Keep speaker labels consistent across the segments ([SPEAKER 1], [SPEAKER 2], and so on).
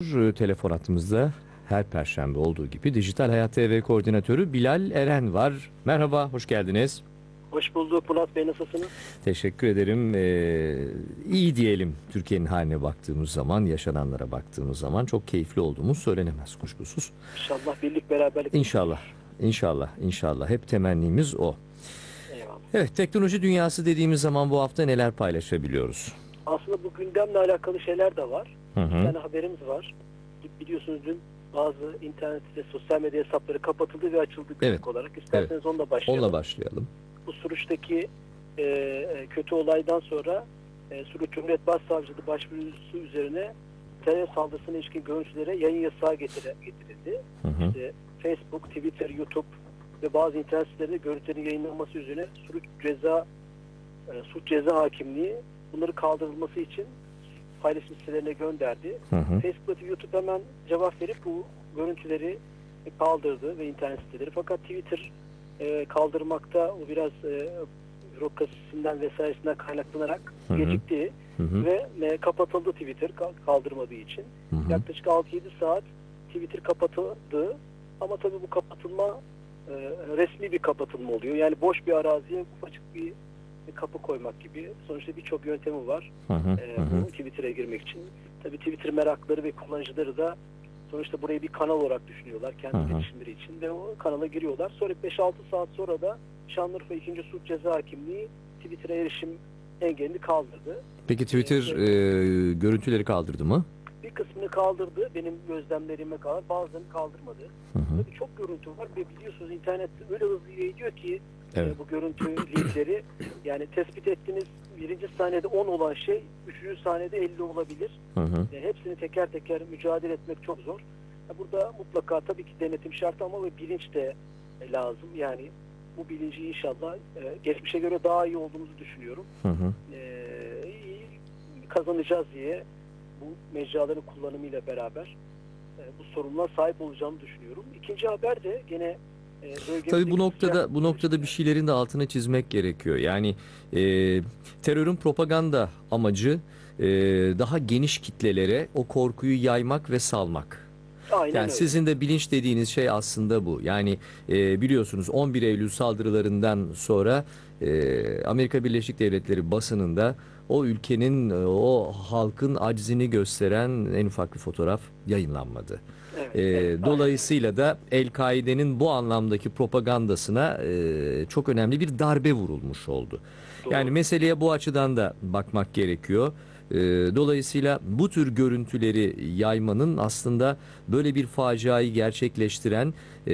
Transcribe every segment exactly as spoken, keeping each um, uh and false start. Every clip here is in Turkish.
[SPEAKER 1] Telefon hattımızda her perşembe olduğu gibi Dijital Hayat T V Koordinatörü Bilal Eren var. Merhaba, hoş geldiniz.
[SPEAKER 2] Hoş bulduk Murat Bey, nasılsınız?
[SPEAKER 1] Teşekkür ederim. Ee, iyi diyelim, Türkiye'nin haline baktığımız zaman, yaşananlara baktığımız zaman çok keyifli olduğumuz söylenemez kuşkusuz.
[SPEAKER 2] İnşallah birlik beraberlik.
[SPEAKER 1] İnşallah, inşallah, inşallah. Hep temennimiz o.
[SPEAKER 2] Eyvallah.
[SPEAKER 1] Evet, teknoloji dünyası dediğimiz zaman bu hafta neler paylaşabiliyoruz?
[SPEAKER 2] Aslında bu gündemle alakalı şeyler de var.
[SPEAKER 1] Hı hı.
[SPEAKER 2] Bir tane haberimiz var. Biliyorsunuz dün bazı internet ve sosyal medya hesapları kapatıldı ve açıldı günlük
[SPEAKER 1] Evet.
[SPEAKER 2] olarak. İsterseniz
[SPEAKER 1] Evet.
[SPEAKER 2] onunla başlayalım.
[SPEAKER 1] Onunla başlayalım.
[SPEAKER 2] Bu Suruç'taki e, kötü olaydan sonra e, Suruç Cumhuriyet Başsavcılığı başvurusu üzerine terör saldırısına ilişkin görüntülere yayın yasağı getire, getirildi.
[SPEAKER 1] Hı hı.
[SPEAKER 2] İşte Facebook, Twitter, YouTube ve bazı internet sitelerinde görüntülerin yayınlanması üzerine Suruç Ceza e, Suç Ceza Hakimliği bunları kaldırılması için paylaşım sitelerine gönderdi.
[SPEAKER 1] Hı hı.
[SPEAKER 2] Facebook ve YouTube hemen cevap verip bu görüntüleri kaldırdı ve internet siteleri. Fakat Twitter e, kaldırmakta o biraz e, bürokrasisinden vesairesinden kaynaklanarak
[SPEAKER 1] Hı hı.
[SPEAKER 2] gecikti
[SPEAKER 1] Hı hı.
[SPEAKER 2] ve e, kapatıldı Twitter kaldırmadığı için.
[SPEAKER 1] Hı hı.
[SPEAKER 2] Yaklaşık altı yedi saat Twitter kapatıldı ama tabii bu kapatılma e, resmi bir kapatılma oluyor. Yani boş bir araziye ufacık bir, bir kapı koymak gibi. Sonuçta birçok yöntemi var
[SPEAKER 1] Hı hı.
[SPEAKER 2] e,
[SPEAKER 1] Hı hı.
[SPEAKER 2] bu Twitter'a girmek için. Tabii Twitter merakları ve kullanıcıları da sonuçta burayı bir kanal olarak düşünüyorlar kendi
[SPEAKER 1] Hı hı.
[SPEAKER 2] iletişimleri için ve o kanala giriyorlar. Sonra beş altı saat sonra da Şanlıurfa ikinci. Suç Ceza Hakimliği Twitter'a erişim engelini kaldırdı.
[SPEAKER 1] Peki Twitter e, görüntüleri kaldırdı mı?
[SPEAKER 2] Bir kısmını kaldırdı. Benim gözlemlerime kadar. Bazılarını kaldırmadı.
[SPEAKER 1] Hı hı.
[SPEAKER 2] Tabii çok görüntü var ve biliyorsunuz internette öyle hızlı yayılıyor ki
[SPEAKER 1] Evet.
[SPEAKER 2] e, bu görüntü linkleri yani tespit ettiğiniz birinci saniyede on olan şey üçüncü saniyede elli olabilir.
[SPEAKER 1] Hı hı.
[SPEAKER 2] E, hepsini teker teker mücadele etmek çok zor. E, burada mutlaka tabii ki denetim şart ama ve bilinç de e, lazım. Yani bu bilinci inşallah e, geçmişe göre daha iyi olduğumuzu düşünüyorum.
[SPEAKER 1] Hı hı.
[SPEAKER 2] E, iyi kazanacağız diye bu mecraların kullanımıyla beraber e, bu sorunlara sahip olacağımı düşünüyorum. İkinci haber de gene e,
[SPEAKER 1] Tabii bu noktada
[SPEAKER 2] sıcak-
[SPEAKER 1] bu noktada bir şeylerin de altını çizmek gerekiyor. Yani e, terörün propaganda amacı e, daha geniş kitlelere o korkuyu yaymak ve salmak.
[SPEAKER 2] Aynen
[SPEAKER 1] Yani
[SPEAKER 2] öyle.
[SPEAKER 1] sizin de bilinç dediğiniz şey aslında bu. Yani e, biliyorsunuz on bir Eylül saldırılarından sonra e, Amerika Birleşik Devletleri basınında o ülkenin, e, o halkın aczini gösteren en ufak bir fotoğraf yayınlanmadı.
[SPEAKER 2] Evet,
[SPEAKER 1] E,
[SPEAKER 2] evet,
[SPEAKER 1] dolayısıyla da El-Kaide'nin bu anlamdaki propagandasına e, çok önemli bir darbe vurulmuş oldu.
[SPEAKER 2] doğru.
[SPEAKER 1] Yani meseleye bu açıdan da bakmak gerekiyor. E, dolayısıyla bu tür görüntüleri yaymanın aslında böyle bir faciayı gerçekleştiren e,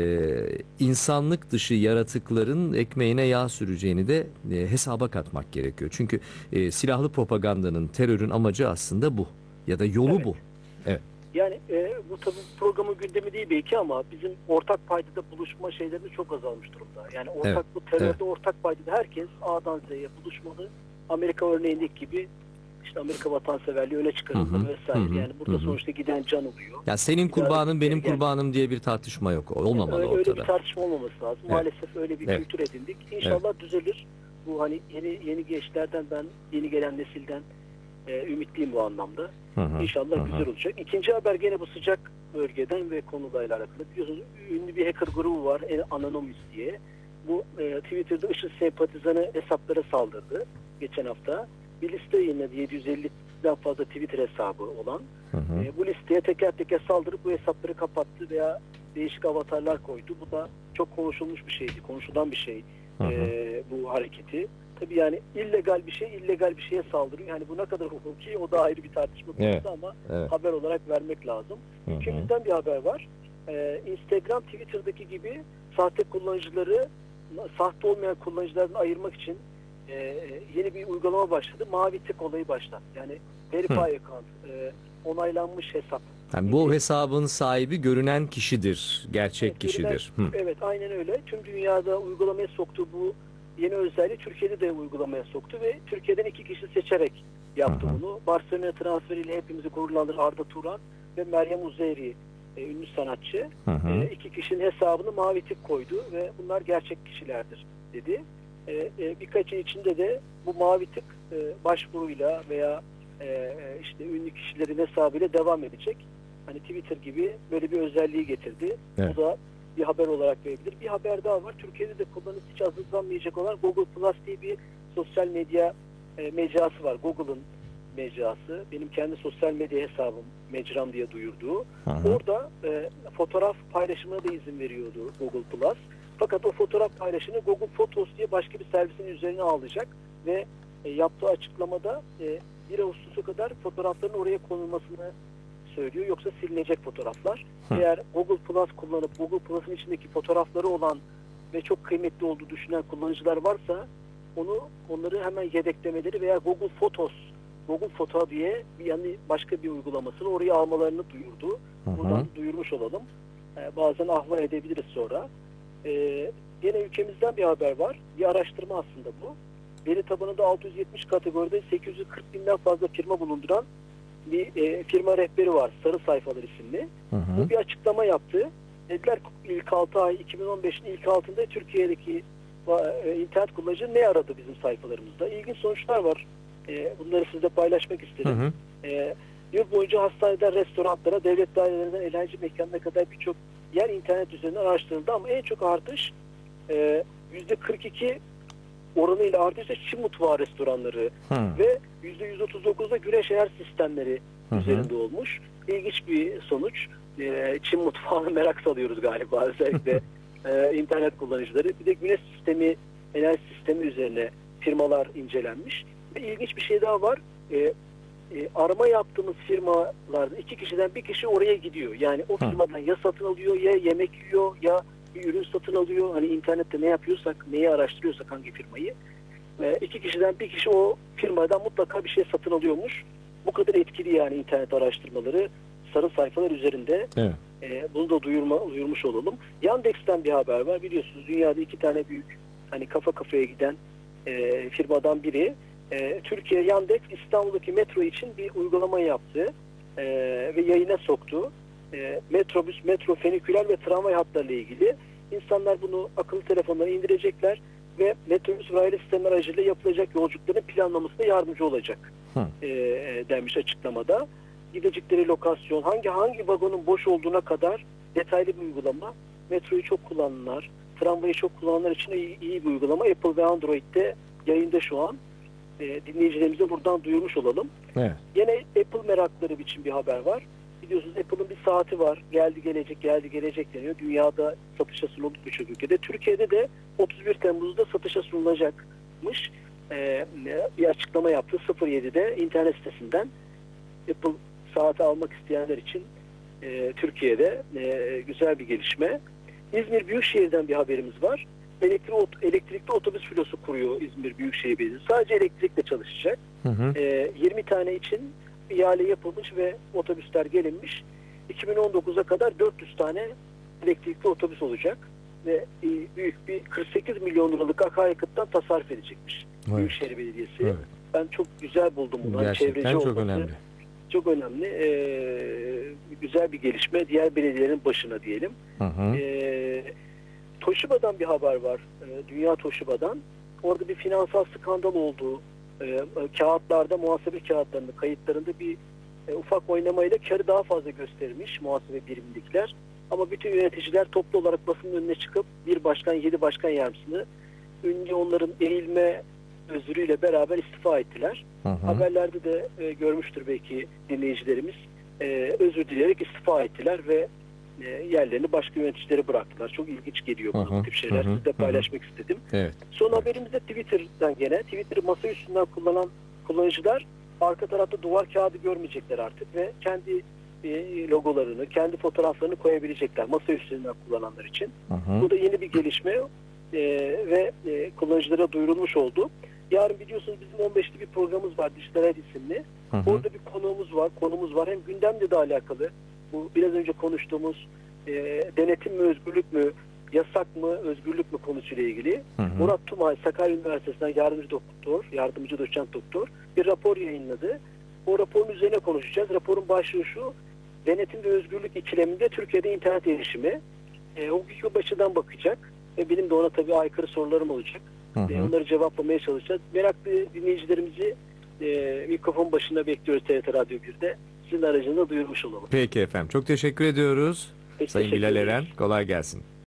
[SPEAKER 1] insanlık dışı yaratıkların ekmeğine yağ süreceğini de e, hesaba katmak gerekiyor. Çünkü e, silahlı propagandanın, terörün amacı aslında bu ya da yolu
[SPEAKER 2] Evet.
[SPEAKER 1] bu. Evet.
[SPEAKER 2] Yani e, bu tabii programın gündemi değil belki ama bizim ortak paydada buluşma şeyleri çok azalmış durumda. Yani ortak
[SPEAKER 1] Evet,
[SPEAKER 2] bu terörde
[SPEAKER 1] evet.
[SPEAKER 2] ortak paydada herkes A'dan Z'ye buluşmalı. Amerika örneğindeki gibi işte Amerika vatanseverliği öne çıkarılmalı
[SPEAKER 1] Hı hı,
[SPEAKER 2] vesaire.
[SPEAKER 1] hı hı,
[SPEAKER 2] yani burada
[SPEAKER 1] hı hı.
[SPEAKER 2] sonuçta giden can oluyor.
[SPEAKER 1] Ya senin
[SPEAKER 2] Bir daha-
[SPEAKER 1] kurbanın benim
[SPEAKER 2] yani-
[SPEAKER 1] kurbanım diye bir tartışma yok. Olmamalı
[SPEAKER 2] öyle, öyle
[SPEAKER 1] ortada.
[SPEAKER 2] bir tartışma olmaması lazım.
[SPEAKER 1] Evet.
[SPEAKER 2] Maalesef öyle bir
[SPEAKER 1] Evet.
[SPEAKER 2] kültür edindik. İnşallah düzelir. Bu hani yeni yeni gençlerden ben yeni gelen nesilden e, ümitliyim bu anlamda.
[SPEAKER 1] Hı hı,
[SPEAKER 2] İnşallah
[SPEAKER 1] hı hı.
[SPEAKER 2] güzel olacak. İkinci haber gene bu sıcak bölgeden ve konularla alakalı. Biliyorsunuz ünlü bir hacker grubu var Anonymous diye. Bu e, Twitter'da IŞİD sempatizanı hesaplara saldırdı geçen hafta. Bir liste yayınladı yedi yüz elliden fazla Twitter hesabı olan.
[SPEAKER 1] Hı hı.
[SPEAKER 2] E, bu listeye teker teker saldırıp bu hesapları kapattı veya değişik avatarlar koydu. Bu da çok konuşulmuş bir şeydi. Konuşulan bir şey
[SPEAKER 1] Hı hı.
[SPEAKER 2] e, bu hareketi. Tabii yani illegal bir şey illegal bir şeye saldırıyor. Yani bu ne kadar hukuki o da ayrı bir tartışma konusu
[SPEAKER 1] Evet,
[SPEAKER 2] ama
[SPEAKER 1] evet.
[SPEAKER 2] haber olarak vermek lazım.
[SPEAKER 1] Hı hı.
[SPEAKER 2] Ülkemizden bir haber var. Ee, Instagram, Twitter'daki gibi sahte kullanıcıları sahte olmayan kullanıcılardan ayırmak için e, yeni bir uygulama başladı. Mavi tık olayı başlattı. Yani verify account, e, onaylanmış hesap.
[SPEAKER 1] Yani bu hesabın sahibi görünen kişidir, gerçek
[SPEAKER 2] Evet,
[SPEAKER 1] kişidir.
[SPEAKER 2] görünen-
[SPEAKER 1] Hı.
[SPEAKER 2] Evet, aynen öyle. Tüm dünyada uygulamaya soktu bu yeni özelliği Türkiye'de de uygulamaya soktu ve Türkiye'den iki kişi seçerek yaptı
[SPEAKER 1] Hı hı.
[SPEAKER 2] bunu. Barcelona transferiyle hepimizi gururlandır Arda Turan ve Meryem Uzeyri, e, ünlü sanatçı.
[SPEAKER 1] Hı hı.
[SPEAKER 2] E, iki kişinin hesabını mavi tık koydu ve bunlar gerçek kişilerdir dedi. E, e, birkaç ay içinde de bu mavi tık e, başvuruyla veya e, işte ünlü kişilerin hesabıyla devam edecek. Hani Twitter gibi böyle bir özelliği getirdi.
[SPEAKER 1] Evet.
[SPEAKER 2] Bu da bir haber olarak verebilir. Bir haber daha var. Türkiye'de de kullanıcı hiç azımsanmayacak olan Google Plus diye bir sosyal medya e, mecrası var. Google'ın mecrası. Benim kendi sosyal medya hesabım, mecram diye duyurduğu.
[SPEAKER 1] Hı hı.
[SPEAKER 2] Orada e, fotoğraf paylaşımına da izin veriyordu Google Plus. Fakat o fotoğraf paylaşımını Google Photos diye başka bir servisin üzerine alacak ve e, yaptığı açıklamada e, bir Ağustos'a kadar fotoğrafların oraya konulmasını söylüyor. Yoksa silinecek fotoğraflar.
[SPEAKER 1] Hı.
[SPEAKER 2] Eğer Google Plus kullanıp Google Plus'ın içindeki fotoğrafları olan ve çok kıymetli olduğu düşünen kullanıcılar varsa onu onları hemen yedeklemeleri veya Google Photos, Google Foto diye bir yani başka bir uygulamasını oraya almalarını duyurdu.
[SPEAKER 1] Hı hı.
[SPEAKER 2] Buradan duyurmuş olalım. Ee, bazen ahva edebiliriz sonra. Ee, yine ülkemizden bir haber var. Bir araştırma aslında bu. Veri tabanında altı yüz yetmiş kategoride sekiz yüz kırk binden fazla firma bulunduran bir e, firma rehberi var. Sarı Sayfalar isimli.
[SPEAKER 1] Hı hı.
[SPEAKER 2] Bu bir açıklama yaptı. Dediler ki ilk altı ay, iki bin on beşin ilk altında Türkiye'deki e, internet kullanıcı ne aradı bizim sayfalarımızda? İlginç sonuçlar var. E, bunları sizle paylaşmak isterim.
[SPEAKER 1] Hı hı.
[SPEAKER 2] E, yıl boyunca hastaneden restoranlara, devlet dairelerinden eğlence mekanına kadar birçok yer internet üzerinden araştırıldı ama en çok artış e, yüzde kırk iki oranıyla artışta Çin mutfağı restoranları
[SPEAKER 1] Hı.
[SPEAKER 2] ve yüzde yüz otuz dokuzda güneş enerji sistemleri
[SPEAKER 1] Hı hı.
[SPEAKER 2] üzerinde olmuş. İlginç bir sonuç. Ee, Çin mutfağına merak salıyoruz galiba özellikle e, internet kullanıcıları. Bir de güneş sistemi, enerji sistemi üzerine firmalar incelenmiş. Ve ilginç bir şey daha var. Ee, e, arama yaptığımız firmalarda iki kişiden bir kişi oraya gidiyor. Yani o firmadan ya satın alıyor, ya yemek yiyor, ya bir ürün satın alıyor. Hani internette ne yapıyorsak, neyi araştırıyorsak hangi firmayı. E, iki kişiden bir kişi o firmadan mutlaka bir şey satın alıyormuş. Bu kadar etkili yani internet araştırmaları Sarı Sayfalar üzerinde.
[SPEAKER 1] Evet.
[SPEAKER 2] E, bunu da duyurma, duyurmuş olalım. Yandex'ten bir haber var. Biliyorsunuz dünyada iki tane büyük hani kafa kafaya giden e, firmadan biri. E, Türkiye Yandex İstanbul'daki metro için bir uygulama yaptı e, ve yayına soktu. E, metrobüs, metro, feniküler ve tramvay hatlarıyla ilgili. İnsanlar bunu akıllı telefonlara indirecekler ve metrobüs raylı sistem aracılığıyla yapılacak yolculukların planlamasına yardımcı olacak e, denmiş açıklamada. Gidecekleri lokasyon, hangi hangi vagonun boş olduğuna kadar detaylı bir uygulama. Metroyu çok kullananlar, tramvayı çok kullananlar için iyi, iyi bir uygulama. Apple ve Android'de yayında şu an. E, dinleyicilerimize buradan duyurmuş olalım.
[SPEAKER 1] Evet.
[SPEAKER 2] Yine Apple merakları için bir haber var. Biliyorsunuz Apple'ın bir saati var. Geldi gelecek, geldi gelecek deniyor. Dünyada satışa sunuldu birçok ülkede. Türkiye'de de otuz bir Temmuz'da satışa sunulacakmış. Ee, bir açıklama yaptı. sıfır yedide internet sitesinden Apple saati almak isteyenler için e, Türkiye'de e, güzel bir gelişme. İzmir Büyükşehir'den bir haberimiz var. Elektrik, elektrikli otobüs filosu kuruyor İzmir Büyükşehir Belediyesi. Sadece elektrikle çalışacak.
[SPEAKER 1] Hı hı.
[SPEAKER 2] E, yirmi tane için ihale yapılmış ve otobüsler gelinmiş. iki bin on dokuza kadar dört yüz tane elektrikli otobüs olacak ve e, büyük bir kırk sekiz milyon liralık akaryakıttan tasarruf edecekmiş
[SPEAKER 1] Evet.
[SPEAKER 2] Büyükşehir Belediyesi.
[SPEAKER 1] Evet.
[SPEAKER 2] Ben çok güzel buldum bunu.
[SPEAKER 1] Gerçekten
[SPEAKER 2] Çevreci
[SPEAKER 1] çok
[SPEAKER 2] olması
[SPEAKER 1] önemli.
[SPEAKER 2] Çok önemli. Ee, güzel bir gelişme. Diğer belediyelerin başına diyelim.
[SPEAKER 1] Hı hı.
[SPEAKER 2] Ee, Toshiba'dan bir haber var. Ee, Dünya Toshiba'dan. Orada bir finansal skandal olduğu, e, kağıtlarda, muhasebe kağıtlarında, kayıtlarında bir e, ufak oynamayla karı daha fazla göstermiş muhasebe birimindekiler. Ama bütün yöneticiler toplu olarak basının önüne çıkıp bir başkan, yedi başkan yardımcısını ünlü onların eğilme özrüyle beraber istifa ettiler.
[SPEAKER 1] Hı hı.
[SPEAKER 2] Haberlerde de e, görmüştür belki dinleyicilerimiz. E, özür dileyerek istifa ettiler ve e, yerlerini başka yöneticilere bıraktılar. Çok ilginç geliyor bana
[SPEAKER 1] Hı hı,
[SPEAKER 2] bu tip şeyler.
[SPEAKER 1] hı hı,
[SPEAKER 2] Sizle
[SPEAKER 1] hı.
[SPEAKER 2] paylaşmak istedim.
[SPEAKER 1] Evet.
[SPEAKER 2] Son haberimiz de Twitter'dan gene. Twitter'ı masa üstünden kullanan kullanıcılar arka tarafta duvar kağıdı görmeyecekler artık ve kendi e, logolarını, kendi fotoğraflarını koyabilecekler masa üstünden kullananlar için.
[SPEAKER 1] Hı hı.
[SPEAKER 2] Bu da yeni bir gelişme e, ve e, kullanıcılara duyurulmuş oldu. Yarın biliyorsunuz bizim on beşli bir programımız var, Dijital Hayat isimli.
[SPEAKER 1] Hı hı.
[SPEAKER 2] Orada bir konuğumuz var, konumuz var. Hem gündemle de alakalı. Bu biraz önce konuştuğumuz e, denetim mi, özgürlük mü, yasak mı, özgürlük mü konusuyla ilgili.
[SPEAKER 1] Hı hı.
[SPEAKER 2] Murat Tumay, Sakarya Üniversitesi'nden yardımcı doktor, yardımcı doçent doktor bir rapor yayınladı. O raporun üzerine konuşacağız. Raporun başlığı şu: denetim ve özgürlük ikileminde Türkiye'de internet erişimi. E, hukuki açıdan bakacak. Ve benim de ona tabii aykırı sorularım olacak.
[SPEAKER 1] Hı hı.
[SPEAKER 2] E, onları cevaplamaya çalışacağız. Meraklı dinleyicilerimizi e, mikrofon başında bekliyoruz T R T Radyo bir'de. Sizin aracınızda duyurmuş olalım.
[SPEAKER 1] Peki efendim. Çok teşekkür ediyoruz.
[SPEAKER 2] Peki,
[SPEAKER 1] Sayın
[SPEAKER 2] teşekkür
[SPEAKER 1] Bilal
[SPEAKER 2] ederim.
[SPEAKER 1] Eren. Kolay gelsin.